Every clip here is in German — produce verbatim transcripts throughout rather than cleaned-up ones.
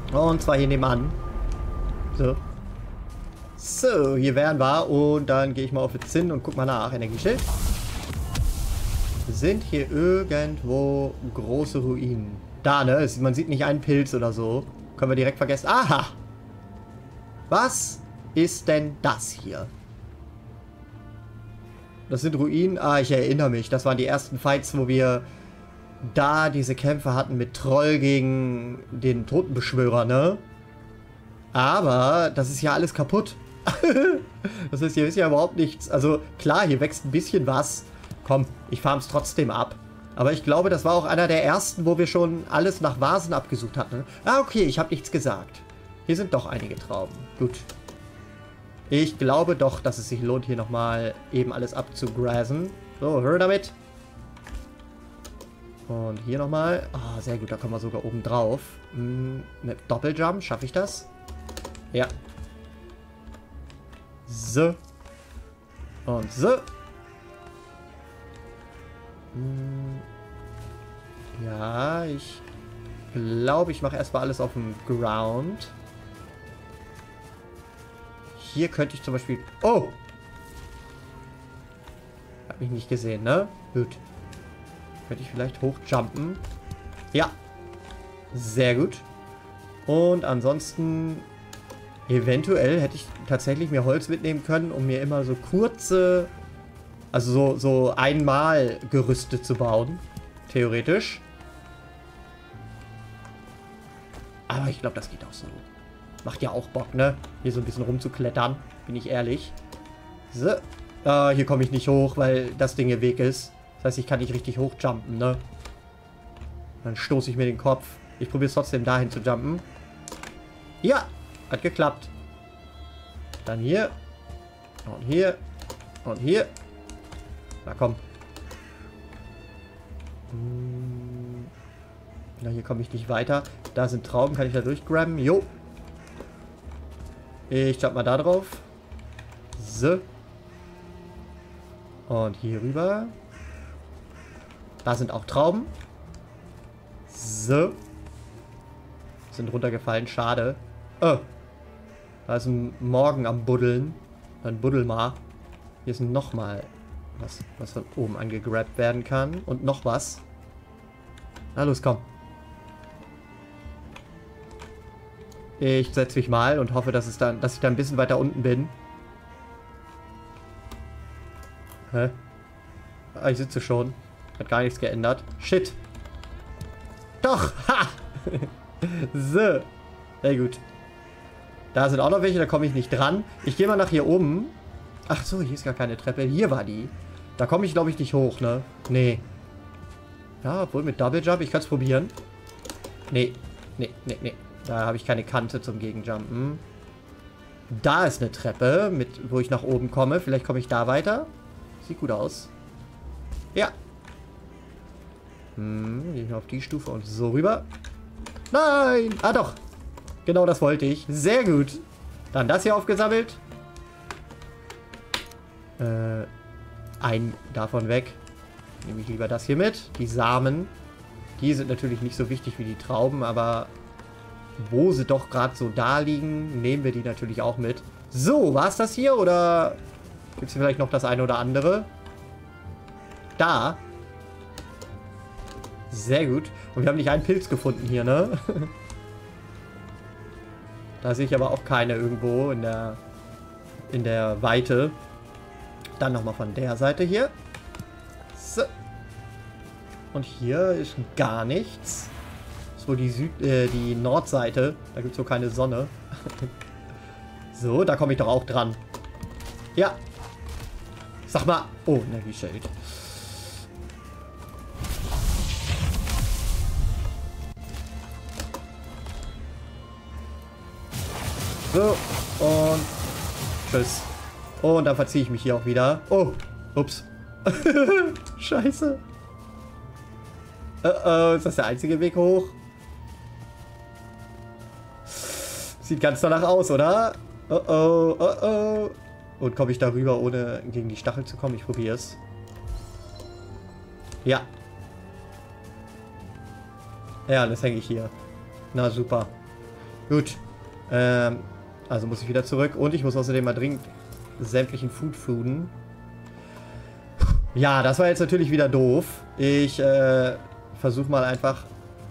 Und zwar hier nebenan. So. So, hier wären wir. Und dann gehe ich mal auf den Zinn und guck mal nach. Energieschild. Sind hier irgendwo große Ruinen? Da, ne? Man sieht nicht einen Pilz oder so. Können wir direkt vergessen. Aha! Was ist denn das hier? Das sind Ruinen. Ah, ich erinnere mich. Das waren die ersten Fights, wo wir da diese Kämpfe hatten mit Troll gegen den Totenbeschwörer, ne? Aber das ist ja alles kaputt. Das heißt, hier ist ja überhaupt nichts. Also klar, hier wächst ein bisschen was. Komm, ich farm's trotzdem ab. Aber ich glaube, das war auch einer der ersten, wo wir schon alles nach Vasen abgesucht hatten. Ah, okay, ich habe nichts gesagt. Hier sind doch einige Trauben. Gut. Ich glaube doch, dass es sich lohnt, hier nochmal eben alles abzugrasen. So, hör damit. Und hier nochmal. Ah, sehr gut, da kommen wir sogar oben drauf. Hm, mit Doppeljump, schaffe ich das? Ja. So. Und so. Hm. Ja, ich glaube, ich mache erstmal alles auf dem Ground. Hier könnte ich zum Beispiel... Oh! Hab mich nicht gesehen, ne? Gut. Könnte ich vielleicht hochjumpen? Ja. Sehr gut. Und ansonsten... Eventuell hätte ich tatsächlich mir Holz mitnehmen können, um mir immer so kurze... Also so, so einmal Gerüste zu bauen. Theoretisch. Aber ich glaube, das geht auch so. Macht ja auch Bock, ne? Hier so ein bisschen rumzuklettern. Bin ich ehrlich. So. Ah, hier komme ich nicht hoch, weil das Ding hier weg ist. Das heißt, ich kann nicht richtig hochjumpen, ne? Dann stoße ich mir den Kopf. Ich probiere es trotzdem dahin zu jumpen. Ja! Hat geklappt. Dann hier. Und hier. Und hier. Na komm. Hm. Na, hier komme ich nicht weiter. Da sind Trauben. Kann ich da durchgrabben? Jo. Ich jump mal da drauf. So. Und hier rüber. Da sind auch Trauben. So. Sind runtergefallen. Schade. Oh. Da ist ein Morgen am Buddeln. Dann buddel mal. Hier ist nochmal was, was von oben angegrabt werden kann. Und noch was. Na los, komm. Ich setze mich mal und hoffe, dass, es dann, dass ich da ein bisschen weiter unten bin. Hä? Ah, ich sitze schon. Hat gar nichts geändert. Shit. Doch! Ha! So. Sehr gut. Da sind auch noch welche, da komme ich nicht dran. Ich gehe mal nach hier oben. Ach so, hier ist gar keine Treppe. Hier war die. Da komme ich, glaube ich, nicht hoch, ne? Nee. Ja, obwohl mit Double Jump, ich kann es probieren. Nee. Nee, nee, nee. Da habe ich keine Kante zum Gegenjumpen. Da ist eine Treppe, mit, wo ich nach oben komme. Vielleicht komme ich da weiter. Sieht gut aus. Ja. Hm, gehe ich auf die Stufe und so rüber. Nein! Ah, doch. Genau das wollte ich. Sehr gut. Dann das hier aufgesammelt. Äh, ein davon weg. Nehme ich lieber das hier mit. Die Samen. Die sind natürlich nicht so wichtig wie die Trauben, aber wo sie doch gerade so da liegen, nehmen wir die natürlich auch mit. So, war es das hier oder gibt es hier vielleicht noch das eine oder andere? Da. Sehr gut. Und wir haben nicht einen Pilz gefunden hier, ne? Da sehe ich aber auch keine irgendwo in der, in der Weite. Dann nochmal von der Seite hier. So. Und hier ist gar nichts. Das ist wohl die, Süd äh, die Nordseite. Da gibt es wohl keine Sonne. So, da komme ich doch auch dran. Ja. Sag mal. Oh, Energieschild. So, und tschüss. Und dann verziehe ich mich hier auch wieder. Oh, ups. Scheiße. Uh -oh, ist das der einzige Weg hoch? Sieht ganz danach aus, oder? Oh oh, oh oh. Und komme ich darüber, ohne gegen die Stachel zu kommen? Ich probiere es. Ja. Ja, das hänge ich hier. Na super. Gut. Ähm, also muss ich wieder zurück. Und ich muss außerdem mal dringend sämtlichen Food fooden. Ja, das war jetzt natürlich wieder doof. Ich äh, versuche mal einfach...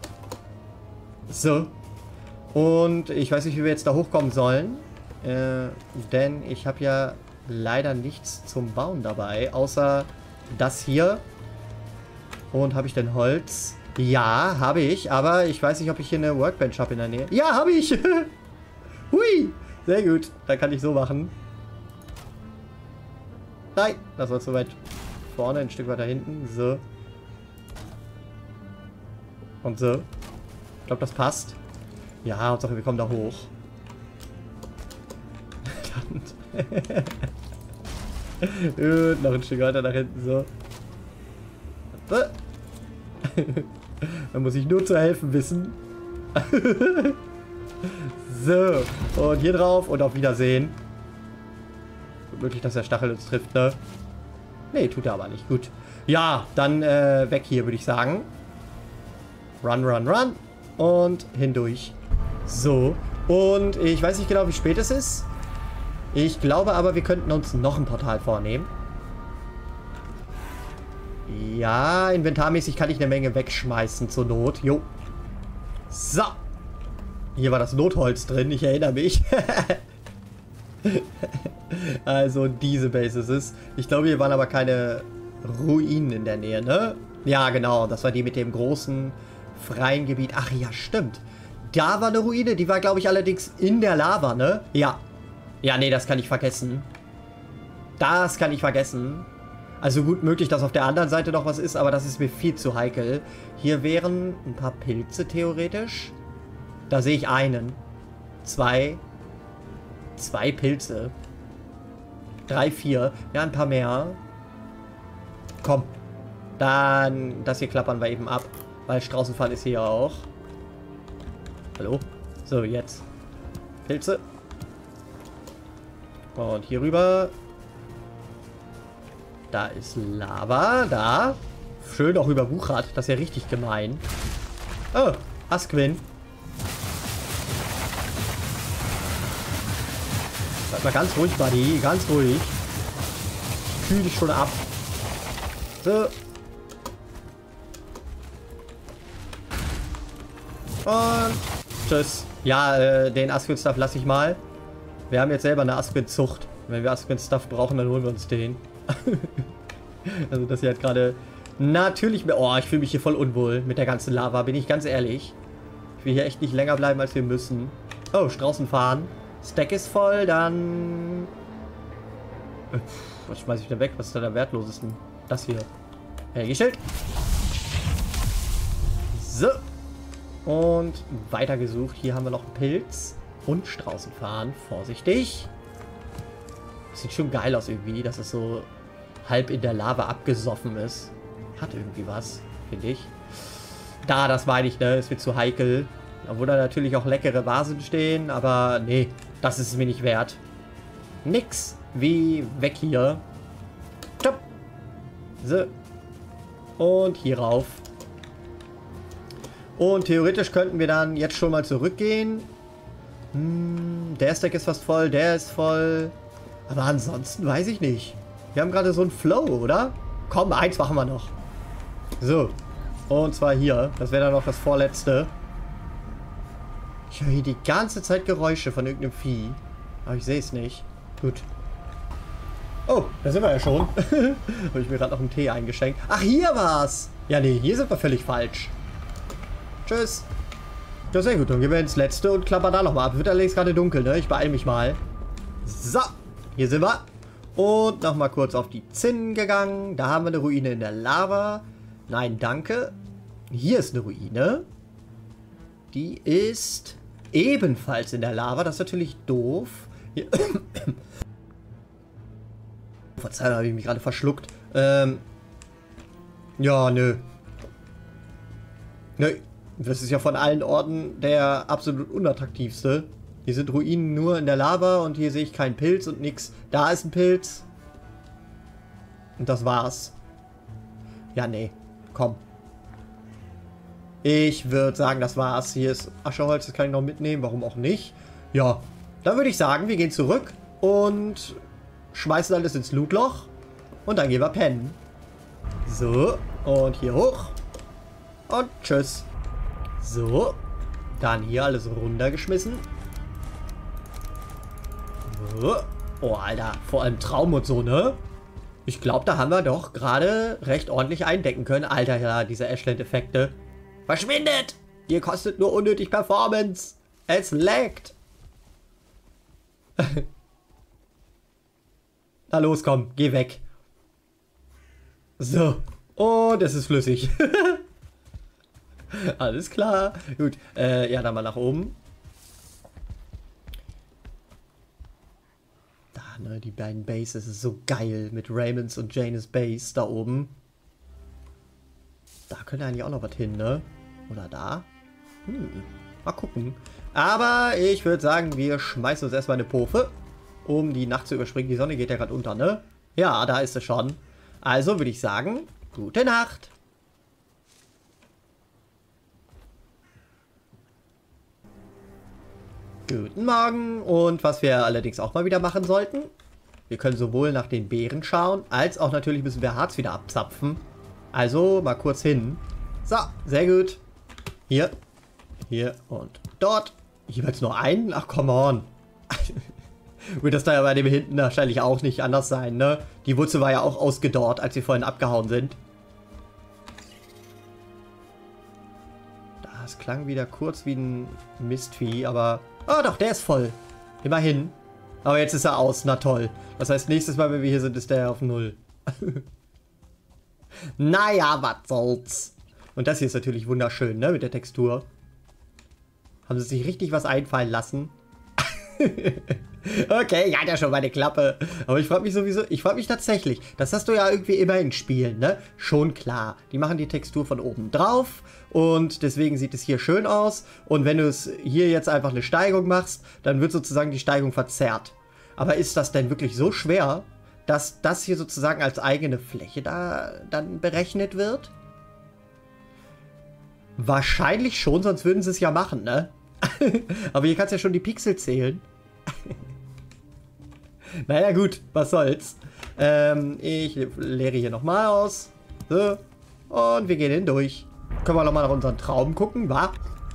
So. Und ich weiß nicht, wie wir jetzt da hochkommen sollen. Äh, denn ich habe ja leider nichts zum Bauen dabei. Außer das hier. Und habe ich denn Holz? Ja, habe ich. Aber ich weiß nicht, ob ich hier eine Workbench habe in der Nähe. Ja, habe ich. Hui. Sehr gut. Dann kann ich so machen. Nein, das war zu weit vorne, ein Stück weiter hinten. So. Und so. Ich glaube, das passt. Ja, Hauptsache, wir kommen da hoch. Und noch ein Stück weiter nach hinten. So. Da muss ich nur zu helfen wissen. So. Und hier drauf und auf Wiedersehen. Möglich, dass der Stachel uns trifft, ne? Nee, tut er aber nicht. Gut. Ja, dann äh, weg hier, würde ich sagen. Run, run, run. Und hindurch. So. Und ich weiß nicht genau, wie spät es ist. Ich glaube aber, wir könnten uns noch ein Portal vornehmen. Ja, inventarmäßig kann ich eine Menge wegschmeißen zur Not. Jo. So. Hier war das Notholz drin, ich erinnere mich. Also diese Base ist es. Ich glaube, hier waren aber keine Ruinen in der Nähe, ne? Ja, genau. Das war die mit dem großen freien Gebiet. Ach ja, stimmt. Da war eine Ruine. Die war, glaube ich, allerdings in der Lava, ne? Ja. Ja, nee, das kann ich vergessen. Das kann ich vergessen. Also gut möglich, dass auf der anderen Seite noch was ist, aber das ist mir viel zu heikel. Hier wären ein paar Pilze theoretisch. Da sehe ich einen. Zwei. Zwei Pilze. Drei, vier. Ja, ein paar mehr. Komm. Dann, das hier klappern wir eben ab. Weil Straußenpfahl ist hier ja auch. Hallo? So, jetzt. Pilze. Und hier rüber. Da ist Lava. Da. Schön auch überwuchert. Das ist ja richtig gemein. Oh, Asquin. Bleib mal ganz ruhig, Buddy. Ganz ruhig. Kühl dich schon ab. So. Und tschüss. Ja, äh, den Asquin-Stuff lasse ich mal. Wir haben jetzt selber eine Asquin-Zucht. Wenn wir Asquin-Stuff brauchen, dann holen wir uns den. Also das hier hat gerade natürlich mehr... Oh, ich fühle mich hier voll unwohl mit der ganzen Lava, bin ich ganz ehrlich. Ich will hier echt nicht länger bleiben, als wir müssen. Oh, Straußenfahren. Stack ist voll, dann... Was schmeiße ich denn weg? Was ist da der wertlosesten? Das hier. Hergestellt. So. Und weitergesucht. Hier haben wir noch einen Pilz. Und Straußenfahren. Vorsichtig. Sieht schon geil aus irgendwie, dass es so halb in der Lava abgesoffen ist. Hat irgendwie was, finde ich. Da, das meine ich, ne? Es wird zu heikel. Obwohl da natürlich auch leckere Vasen stehen, aber nee, das ist es mir nicht wert. Nix wie weg hier. Top. So. Und hier rauf. Und theoretisch könnten wir dann jetzt schon mal zurückgehen. Hm, der Stack ist fast voll, der ist voll. Aber ansonsten weiß ich nicht. Wir haben gerade so einen Flow, oder? Komm, eins machen wir noch. So. Und zwar hier. Das wäre dann noch das vorletzte. Ich höre hier die ganze Zeit Geräusche von irgendeinem Vieh. Aber ich sehe es nicht. Gut. Oh, da sind wir ja schon. Habe ich mir gerade noch einen Tee eingeschenkt. Ach, hier war's. Ja, nee, hier sind wir völlig falsch. Tschüss. Ja, sehr gut. Dann gehen wir ins letzte und klappern da nochmal ab. Wird allerdings gerade dunkel, ne? Ich beeile mich mal. So. Hier sind wir. Und nochmal kurz auf die Zinnen gegangen. Da haben wir eine Ruine in der Lava. Nein, danke. Hier ist eine Ruine. Die ist ebenfalls in der Lava. Das ist natürlich doof. Hier. Verzeihung, habe ich mich gerade verschluckt. Ähm. Ja, nö. Nö. Das ist ja von allen Orten der absolut unattraktivste. Hier sind Ruinen nur in der Lava und hier sehe ich keinen Pilz und nix. Da ist ein Pilz. Und das war's. Ja, nee. Komm. Ich würde sagen, das war's. Hier ist Ascheholz, das kann ich noch mitnehmen. Warum auch nicht? Ja, dann würde ich sagen, wir gehen zurück und schmeißen alles ins Lootloch. Und dann gehen wir pennen. So, und hier hoch. Und tschüss. So, dann hier alles runtergeschmissen. So. Oh, Alter, vor allem Traum und so, ne? Ich glaube, da haben wir doch gerade recht ordentlich eindecken können. Alter, ja, diese Ashland-Effekte. Verschwindet! Ihr kostet nur unnötig Performance. Es laggt. Na los, komm, geh weg. So. Und es ist flüssig. Alles klar. Gut. Äh, ja, dann mal nach oben. Da, ne, die beiden Bases ist so geil. Mit Raymonds und Janes Base da oben. Da könnte eigentlich auch noch was hin, ne? Oder da? Hm. Mal gucken. Aber ich würde sagen, wir schmeißen uns erstmal eine Pofe, um die Nacht zu überspringen. Die Sonne geht ja gerade unter, ne? Ja, da ist sie schon. Also würde ich sagen, gute Nacht. Guten Morgen. Und was wir allerdings auch mal wieder machen sollten, wir können sowohl nach den Beeren schauen, als auch natürlich müssen wir Harz wieder abzapfen. Also mal kurz hin. So, sehr gut. Hier, hier und dort. Jeweils nur einen? Ach, come on. Wird das da ja bei dem hinten wahrscheinlich auch nicht anders sein, ne? Die Wurzel war ja auch ausgedorrt, als sie vorhin abgehauen sind. Das klang wieder kurz wie ein Mistvieh, aber... Oh doch, der ist voll. Immerhin. Aber jetzt ist er aus, na toll. Das heißt, nächstes Mal, wenn wir hier sind, ist der auf null. Naja, was soll's. Und das hier ist natürlich wunderschön, ne? Mit der Textur. Haben sie sich richtig was einfallen lassen. Okay, ich hatte ja schon meine Klappe. Aber ich frage mich sowieso, ich frage mich tatsächlich, das hast du ja irgendwie immer in Spielen, ne? Schon klar. Die machen die Textur von oben drauf und deswegen sieht es hier schön aus. Und wenn du es hier jetzt einfach eine Steigung machst, dann wird sozusagen die Steigung verzerrt. Aber ist das denn wirklich so schwer, dass das hier sozusagen als eigene Fläche da dann berechnet wird? Wahrscheinlich schon, sonst würden sie es ja machen, ne? Aber hier kannst du ja schon die Pixel zählen. Naja gut, was soll's. Ähm, ich leere hier nochmal aus. So. Und wir gehen hindurch. Können wir nochmal nach unseren Trauben gucken, wa?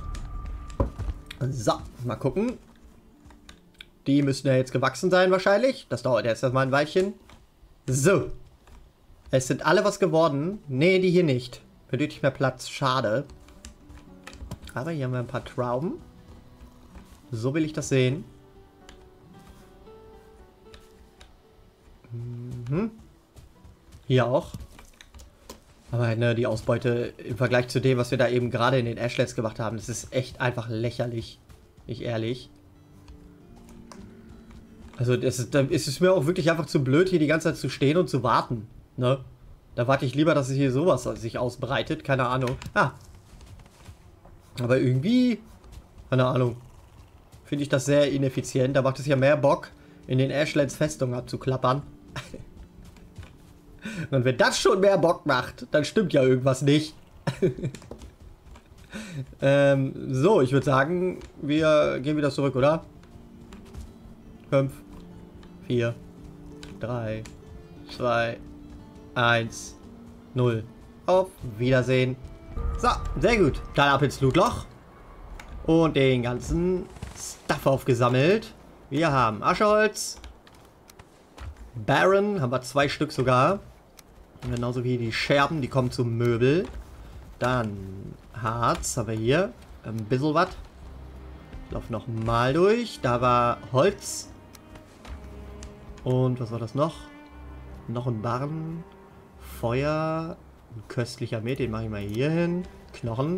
So, mal gucken. Die müssten ja jetzt gewachsen sein wahrscheinlich. Das dauert jetzt erstmal ein Weilchen. So. Es sind alle was geworden. Nee, die hier nicht. Benötigt mehr Platz. Schade. Aber hier haben wir ein paar Trauben. So will ich das sehen. Mhm. Hier auch. Aber ne, die Ausbeute im Vergleich zu dem, was wir da eben gerade in den Ashlands gemacht haben, das ist echt einfach lächerlich. Nicht ehrlich. Also das ist, da ist es mir auch wirklich einfach zu blöd, hier die ganze Zeit zu stehen und zu warten. Ne? Da warte ich lieber, dass es hier sowas sich ausbreitet. Keine Ahnung. Ah. Aber irgendwie, keine Ahnung, finde ich das sehr ineffizient. Da macht es ja mehr Bock, in den Ashlands Festungen abzuklappern. Und wenn das schon mehr Bock macht, dann stimmt ja irgendwas nicht. ähm, so, ich würde sagen, wir gehen wieder zurück, oder? fünf, vier, drei, zwei, eins, null. Auf Wiedersehen. So, sehr gut. Dann ab ins Lootloch. Und den ganzen Stuff aufgesammelt. Wir haben Ascheholz. Baron, haben wir zwei Stück sogar. Und genauso wie die Scherben, die kommen zum Möbel. Dann Harz haben wir hier. Ein bisschen was. Lauf noch mal durch. Da war Holz. Und was war das noch? Noch ein Barren. Feuer. Ein köstlicher Met, den mache ich mal hier hin. Knochen.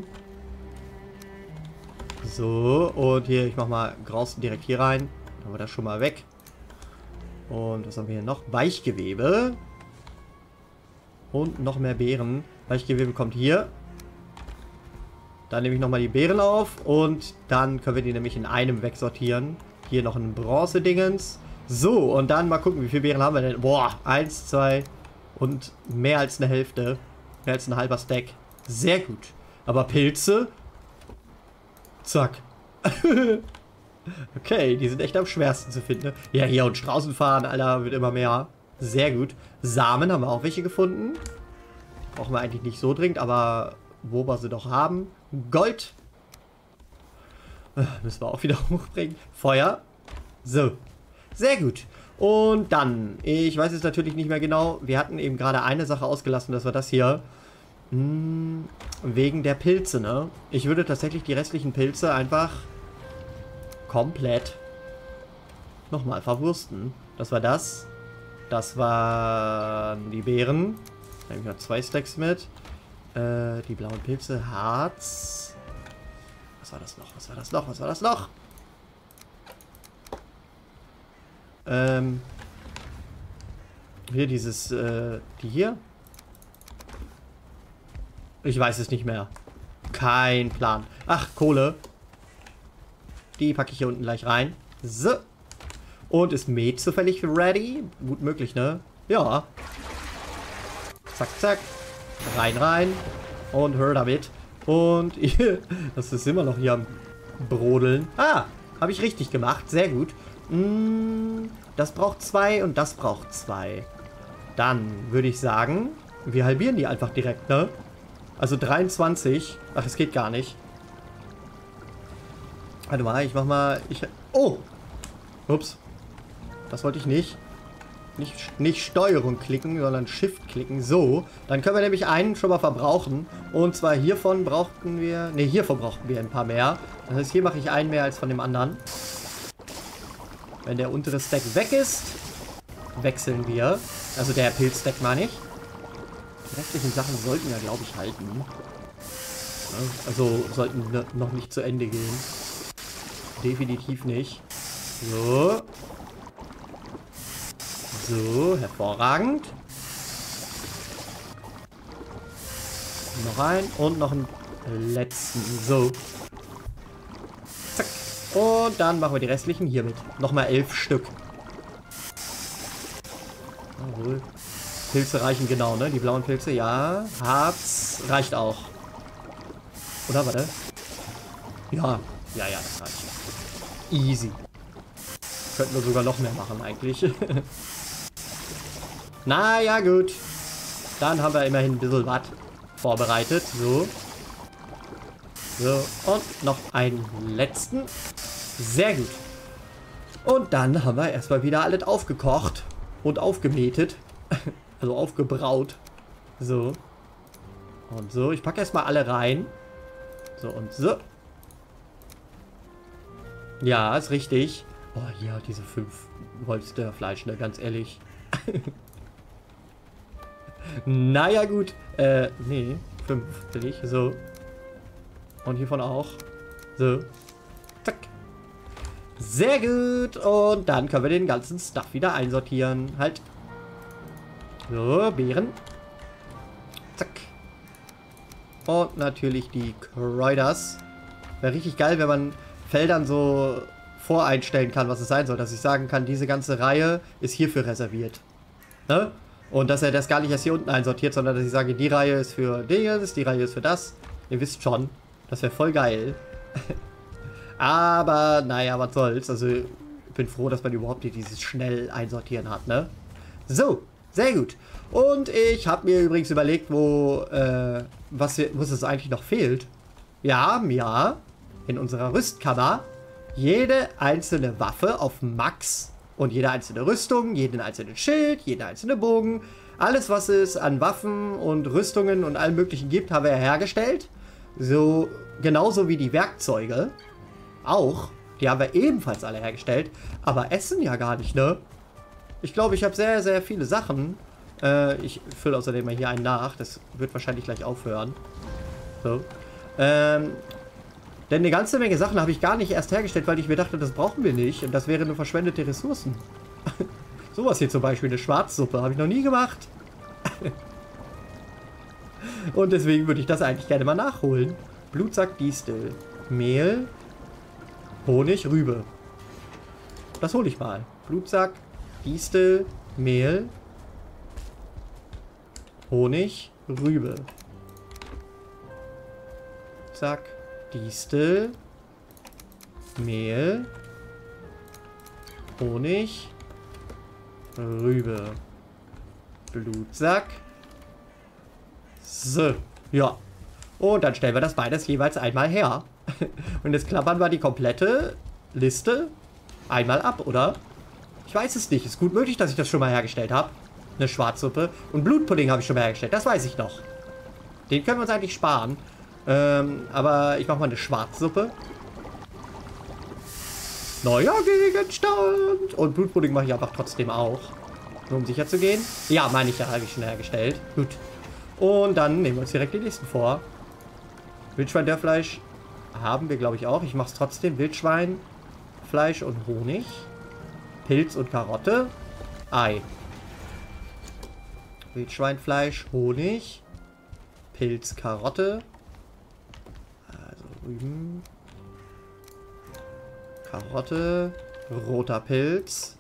So, und hier, ich mache mal Grausten direkt hier rein. Dann haben wir das schon mal weg. Und was haben wir hier noch? Weichgewebe. Und noch mehr Beeren. Weichgewebe kommt hier. Dann nehme ich nochmal die Beeren auf. Und dann können wir die nämlich in einem wegsortieren. Hier noch ein Bronze-Dingens. So, und dann mal gucken, wie viele Beeren haben wir denn? Boah, eins, zwei und mehr als eine Hälfte. Mehr als ein halber Stack. Sehr gut. Aber Pilze? Zack. Okay, die sind echt am schwersten zu finden. Ne? Ja, hier und Straußenfahren, Alter, wird immer mehr. Sehr gut. Samen haben wir auch welche gefunden. Brauchen wir eigentlich nicht so dringend, aber wo wir sie doch haben. Gold. Müssen wir auch wieder hochbringen. Feuer. So. Sehr gut. Und dann, ich weiß jetzt natürlich nicht mehr genau, wir hatten eben gerade eine Sache ausgelassen, das war das hier. Hm, wegen der Pilze, ne? Ich würde tatsächlich die restlichen Pilze einfach komplett nochmal verwursten. Das war das. Das waren die Beeren. Da habe ich noch zwei Stacks mit. Äh, die blauen Pilze, Harz. Was war das noch? Was war das noch? Was war das noch? Ähm. Hier dieses, äh, die hier? Ich weiß es nicht mehr. Kein Plan. Ach, Kohle. Die packe ich hier unten gleich rein. So. Und ist Met zufällig ready? Gut möglich, ne? Ja. Zack, zack. Rein, rein. Und hör damit. Und das ist immer noch hier am Brodeln. Ah, habe ich richtig gemacht. Sehr gut. Mm, das braucht zwei und das braucht zwei. Dann würde ich sagen, wir halbieren die einfach direkt, ne? Also dreiundzwanzig. Ach, es geht gar nicht. Warte mal, ich mach mal... Ich, oh! Ups. Das wollte ich nicht. Nicht, nicht Steuerung klicken, sondern Shift klicken. So. Dann können wir nämlich einen schon mal verbrauchen. Und zwar hiervon brauchten wir... Ne, hiervon brauchten wir ein paar mehr. Das heißt, hier mache ich einen mehr als von dem anderen. Wenn der untere Stack weg ist, wechseln wir. Also der Pilzstack meine ich. Die restlichen Sachen sollten ja, glaube ich, halten. Also sollten noch nicht zu Ende gehen. Definitiv nicht. So. So, hervorragend. Noch einen und noch einen letzten. So. Zack. Und dann machen wir die restlichen hiermit. Nochmal elf Stück. Jawohl. Pilze reichen genau, ne? Die blauen Pilze, ja. Harz reicht auch. Oder, warte. Ja. Ja, ja, das reicht. Easy. Könnten wir sogar noch mehr machen, eigentlich. Naja, gut. Dann haben wir immerhin ein bisschen was vorbereitet. So. So. Und noch einen letzten. Sehr gut. Und dann haben wir erstmal wieder alles aufgekocht. Und aufgemätet. Also aufgebraut. So. Und so. Ich packe erstmal alle rein. So und so. Ja, ist richtig. Oh ja, diese fünf Holzfleisch, ne? Ganz ehrlich. Naja, gut. Äh, nee. Fünf will ich. So. Und hiervon auch. So. Zack. Sehr gut. Und dann können wir den ganzen Stuff wieder einsortieren. Halt. So, Beeren. Zack. Und natürlich die Kräuters. Wäre richtig geil, wenn man Feldern so voreinstellen kann, was es sein soll. Dass ich sagen kann, diese ganze Reihe ist hierfür reserviert. Ne? Und dass er das gar nicht erst hier unten einsortiert, sondern dass ich sage, die Reihe ist für Dinges, die Reihe ist für das. Ihr wisst schon. Das wäre voll geil. Aber, naja, was soll's. Also, ich bin froh, dass man überhaupt hier dieses schnell einsortieren hat, ne? So, sehr gut. Und ich habe mir übrigens überlegt, wo, äh, was, was es eigentlich noch fehlt. Wir haben ja in unserer Rüstkammer jede einzelne Waffe auf Max und jede einzelne Rüstung, jeden einzelnen Schild, jeden einzelnen Bogen. Alles, was es an Waffen und Rüstungen und allem möglichen gibt, haben wir hergestellt. So, genauso wie die Werkzeuge. Auch. Die haben wir ebenfalls alle hergestellt. Aber Essen ja gar nicht, ne? Ich glaube, ich habe sehr, sehr viele Sachen. Äh, ich fülle außerdem mal hier einen nach. Das wird wahrscheinlich gleich aufhören. So. Ähm, denn eine ganze Menge Sachen habe ich gar nicht erst hergestellt, weil ich mir dachte, das brauchen wir nicht. Und das wäre nur verschwendete Ressourcen. Sowas hier zum Beispiel, eine Schwarzsuppe. Habe ich noch nie gemacht. Und deswegen würde ich das eigentlich gerne mal nachholen. Blutsack, Distel, Mehl, Honig, Rübe. Das hole ich mal. Blutsack, Distel, Mehl, Honig, Rübe. Blutsack, Distel, Mehl, Honig, Rübe, Blutsack. So, ja. Und dann stellen wir das beides jeweils einmal her. Und jetzt klappern wir die komplette Liste einmal ab, oder? Ich weiß es nicht. Ist gut möglich, dass ich das schon mal hergestellt habe. Eine Schwarzsuppe. Und Blutpudding habe ich schon mal hergestellt. Das weiß ich noch. Den können wir uns eigentlich sparen. Ähm, aber ich mache mal eine Schwarzsuppe. Neuer Gegenstand. Und Blutpudding mache ich einfach trotzdem auch. Nur um sicher zu gehen. Ja, meine ich ja, habe ich schon hergestellt. Gut. Und dann nehmen wir uns direkt die nächsten vor. Wildschweindörrfleisch haben wir, glaube ich, auch. Ich mache es trotzdem. Wildschwein, Fleisch und Honig. Pilz und Karotte. Ei. Wildschweinfleisch, Honig. Pilz, Karotte. Also Rüben. Karotte. Roter Pilz.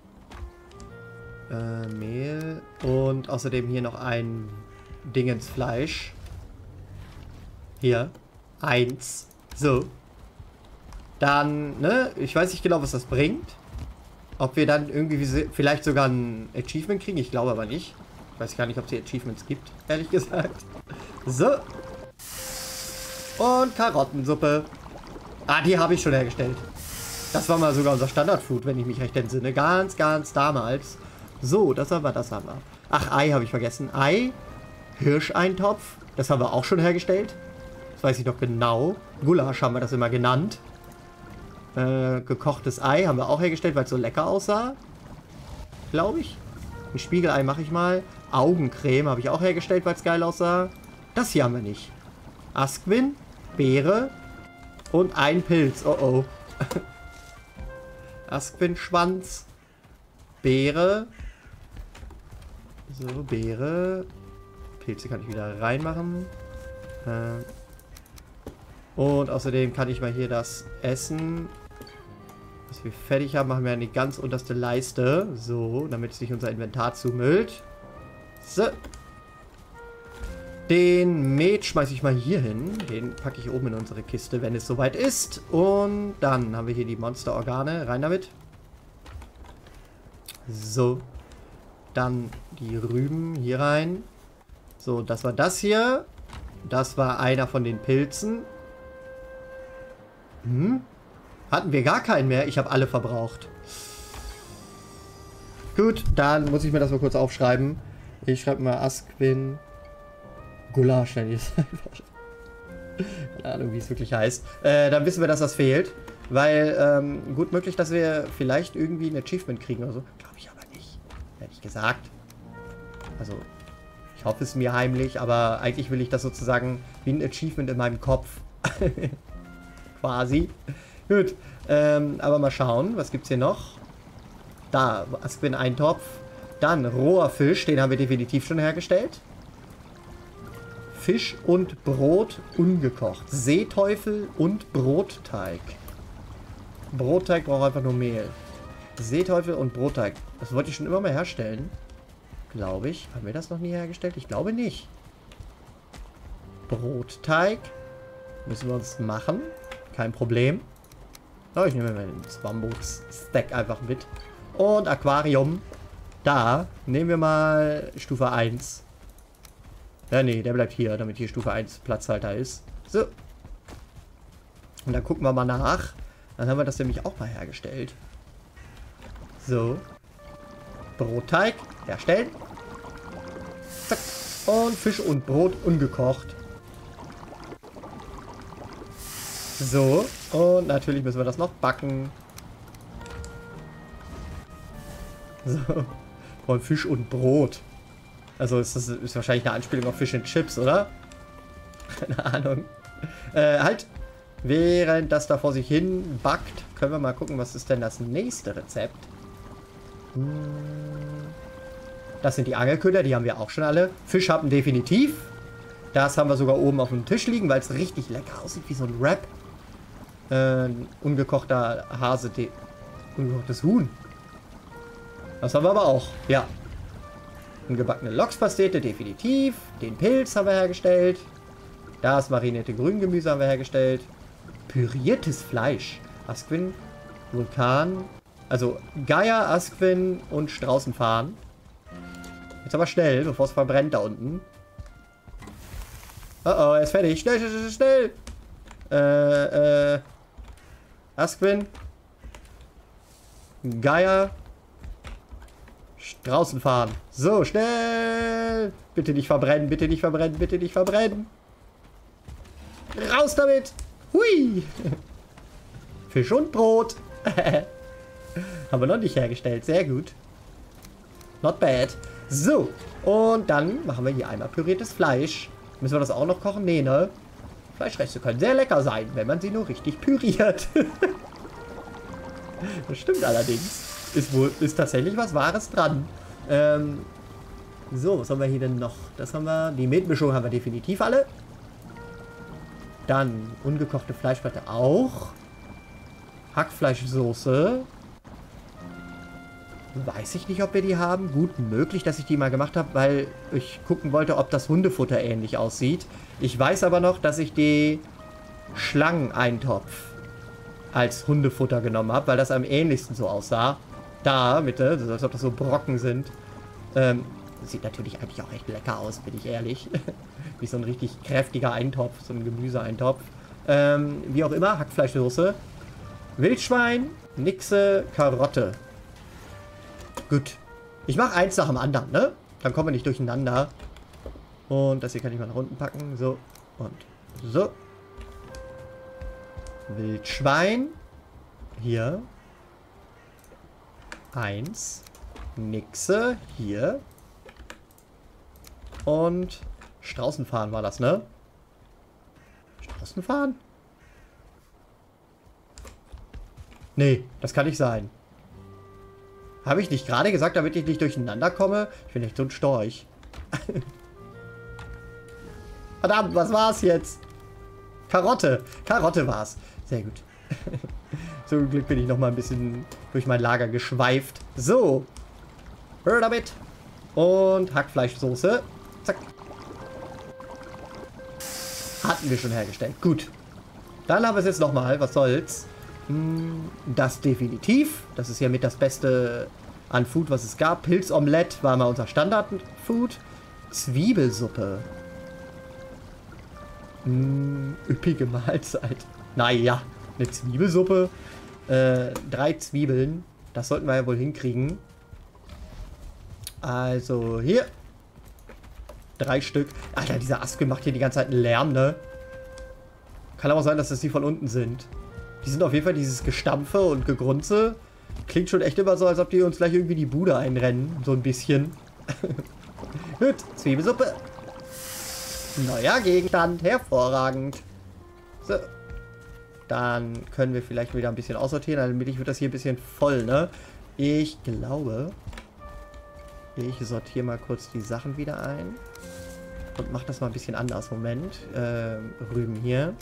Äh, Mehl. Und außerdem hier noch ein Dingensfleisch. Hier. Eins. So. Dann, ne? Ich weiß nicht genau, was das bringt. Ob wir dann irgendwie vielleicht sogar ein Achievement kriegen. Ich glaube aber nicht. Ich weiß gar nicht, ob es hier Achievements gibt. Ehrlich gesagt. So. Und Karottensuppe. Ah, die habe ich schon hergestellt. Das war mal sogar unser Standardfood, wenn ich mich recht entsinne. Ganz, ganz damals. So, das haben wir, das haben wir. Ach, Ei habe ich vergessen. Ei. Hirscheintopf. Das haben wir auch schon hergestellt. Das weiß ich noch genau. Gulasch haben wir das immer genannt. Äh, gekochtes Ei haben wir auch hergestellt, weil es so lecker aussah. Glaube ich. Ein Spiegelei mache ich mal. Augencreme habe ich auch hergestellt, weil es geil aussah. Das hier haben wir nicht. Asquin, Beere und ein Pilz. Oh oh. Asquin-Schwanz. Beere. So, Beere. Pilze kann ich wieder reinmachen. Äh, und außerdem kann ich mal hier das Essen, was wir fertig haben, machen wir an die ganz unterste Leiste. So, damit sich unser Inventar zumüllt. So. Den Met schmeiße ich mal hier hin. Den packe ich oben in unsere Kiste, wenn es soweit ist. Und dann haben wir hier die Monsterorgane. Rein damit. So. Dann die Rüben hier rein. So, das war das hier. Das war einer von den Pilzen. Hm? Hatten wir gar keinen mehr. Ich habe alle verbraucht. Gut, dann muss ich mir das mal kurz aufschreiben. Ich schreibe mal Asquin Gulasch, nenne ich es einfach. Keine Ahnung, wie es wirklich heißt. Äh, dann wissen wir, dass das fehlt. Weil, ähm, gut möglich, dass wir vielleicht irgendwie ein Achievement kriegen oder so. Glaube ich aber nicht. Ehrlich gesagt. Also, ich hoffe es mir heimlich, aber eigentlich will ich das sozusagen wie ein Achievement in meinem Kopf. Quasi. Gut. Ähm, aber mal schauen, was gibt's hier noch? Da, Asquin-Eintopf. Dann roher Fisch, den haben wir definitiv schon hergestellt. Fisch und Brot ungekocht. Seeteufel und Brotteig. Brotteig braucht einfach nur Mehl. Seeteufel und Brotteig. Das wollte ich schon immer mal herstellen. Glaube ich. Haben wir das noch nie hergestellt? Ich glaube nicht. Brotteig. Müssen wir uns machen. Kein Problem. Oh, ich nehme mal den Bambus-Stack einfach mit. Und Aquarium. Da nehmen wir mal Stufe eins. Ja, nee, der bleibt hier, damit hier Stufe eins Platzhalter ist. So. Und dann gucken wir mal nach. Dann haben wir das nämlich auch mal hergestellt. So. Brotteig herstellen. Zack. Und Fisch und Brot ungekocht. So. Und natürlich müssen wir das noch backen. So. Und Fisch und Brot. Also ist das ist wahrscheinlich eine Anspielung auf Fish and Chips, oder? Keine Ahnung. Äh, halt. Während das da vor sich hin backt, können wir mal gucken, was ist denn das nächste Rezept. Das sind die Angelköder, die haben wir auch schon alle. Fischhappen definitiv. Das haben wir sogar oben auf dem Tisch liegen, weil es richtig lecker aussieht, wie so ein Wrap. Äh, ungekochter Hase, ungekochtes Huhn. Das haben wir aber auch, ja. Gebackene Lokspastete, definitiv. Den Pilz haben wir hergestellt. Das marinierte Grüngemüse haben wir hergestellt. Püriertes Fleisch. Asquin, Vulkan. Also Geier, Asquin und Straußenfarn. Jetzt aber schnell, bevor es verbrennt da unten. Oh oh, er ist fertig. Schnell, schnell, schnell, schnell. Äh, äh. Asquin. Geier. Straußenfarn. So, schnell. Bitte nicht verbrennen, bitte nicht verbrennen, bitte nicht verbrennen. Raus damit. Hui. Fisch und Brot. Haben wir noch nicht hergestellt. Sehr gut. Not bad. So. Und dann machen wir hier einmal püriertes Fleisch. Müssen wir das auch noch kochen? Nee, ne? Fleischreste können sehr lecker sein, wenn man sie nur richtig püriert. Das stimmt allerdings. Ist wohl, ist tatsächlich was Wahres dran. Ähm, so, was haben wir hier denn noch? Das haben wir. Die Metmischung haben wir definitiv alle. Dann ungekochte Fleischplatte auch. Hackfleischsoße. Weiß ich nicht, ob wir die haben. Gut möglich, dass ich die mal gemacht habe, weil ich gucken wollte, ob das Hundefutter ähnlich aussieht. Ich weiß aber noch, dass ich die Schlangeneintopf als Hundefutter genommen habe, weil das am ähnlichsten so aussah. Da, Mitte, so als ob das so Brocken sind. Ähm, sieht natürlich eigentlich auch echt lecker aus, bin ich ehrlich. Wie so ein richtig kräftiger Eintopf, so ein Gemüseeintopf. Ähm, wie auch immer, Hackfleischsoße. Wildschwein, Nixe, Karotte. Gut. Ich mache eins nach dem anderen, ne? Dann kommen wir nicht durcheinander. Und das hier kann ich mal nach unten packen. So. Und so. Wildschwein. Hier. Eins. Nixe. Hier. Und Straußenfarn war das, ne? Straußenfarn? Nee, das kann nicht sein. Habe ich nicht gerade gesagt, damit ich nicht durcheinander komme? Ich bin echt so ein Storch. Verdammt, was war's jetzt? Karotte. Karotte war's. Sehr gut. Zum Glück bin ich noch mal ein bisschen durch mein Lager geschweift. So. Hör damit. Und Hackfleischsoße. Zack. Hatten wir schon hergestellt. Gut. Dann haben wir es jetzt noch mal. Was soll's? Das definitiv. Das ist ja mit das Beste an Food, was es gab. Pilzomelett war mal unser Standard-Food. Zwiebelsuppe. Mm, üppige Mahlzeit. Naja, eine Zwiebelsuppe. Äh, drei Zwiebeln. Das sollten wir ja wohl hinkriegen. Also hier. Drei Stück. Alter, dieser Askel macht hier die ganze Zeit einen Lärm, ne? Kann aber sein, dass das die von unten sind. Die sind auf jeden Fall dieses Gestampfe und Gegrunze. Klingt schon echt immer so, als ob die uns gleich irgendwie die Bude einrennen. So ein bisschen. Gut, Zwiebelsuppe. Neuer Gegenstand. Hervorragend. So. Dann können wir vielleicht wieder ein bisschen aussortieren. Damit ich wird das hier ein bisschen voll, ne? Ich glaube, ich sortiere mal kurz die Sachen wieder ein. Und mache das mal ein bisschen anders. Moment. Ähm, Rüben hier.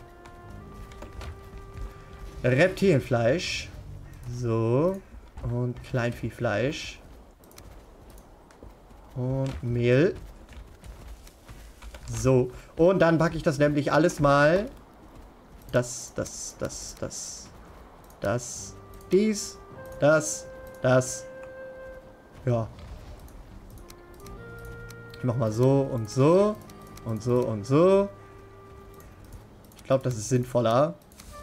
Reptilienfleisch. So. Und Kleinviehfleisch. Und Mehl. So. Und dann packe ich das nämlich alles mal. Das, das, das, das. Das. Dies. Das. Das. Ja. Ich mach mal so und so. Und so und so. Ich glaube, das ist sinnvoller.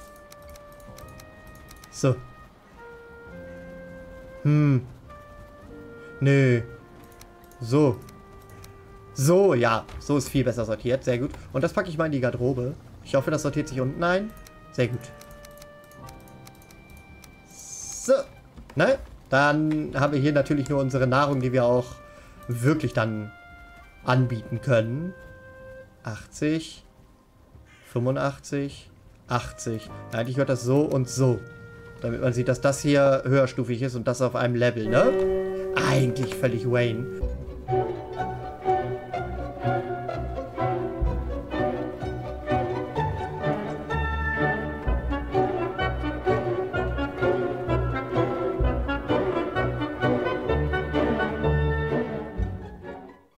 So. Hm. Nö. So. So, ja. So ist viel besser sortiert. Sehr gut. Und das packe ich mal in die Garderobe. Ich hoffe, das sortiert sich unten ein. Sehr gut. So. Ne? Dann haben wir hier natürlich nur unsere Nahrung, die wir auch wirklich dann anbieten können. achtzig. fünfundachtzig. achtzig. Eigentlich gehört das so und so. Damit man sieht, dass das hier höherstufig ist und das auf einem Level, ne? Eigentlich völlig Wayne.